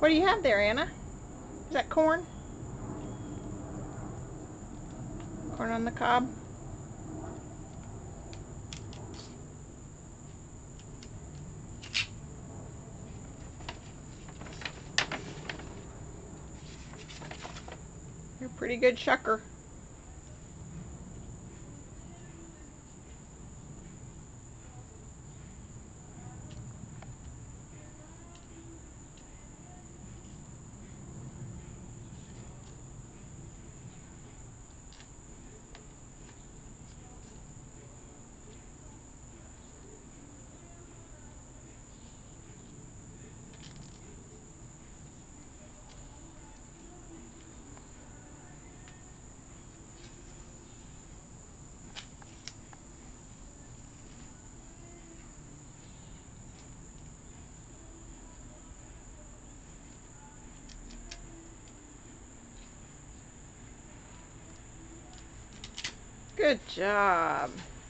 What do you have there, Anna? Is that corn? Corn on the cob? You're a pretty good shucker. Good job.